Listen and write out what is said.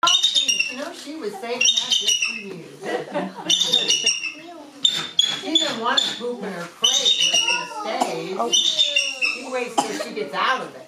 You know, she was saving that just for you. She didn't want to poop in her crate where she stays. She waits till she gets out of it.